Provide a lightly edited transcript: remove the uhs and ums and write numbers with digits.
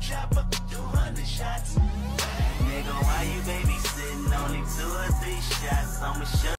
chopper, 200 shots. Nigga, why you babysitting? Only 2 or 3 shots. I'ma show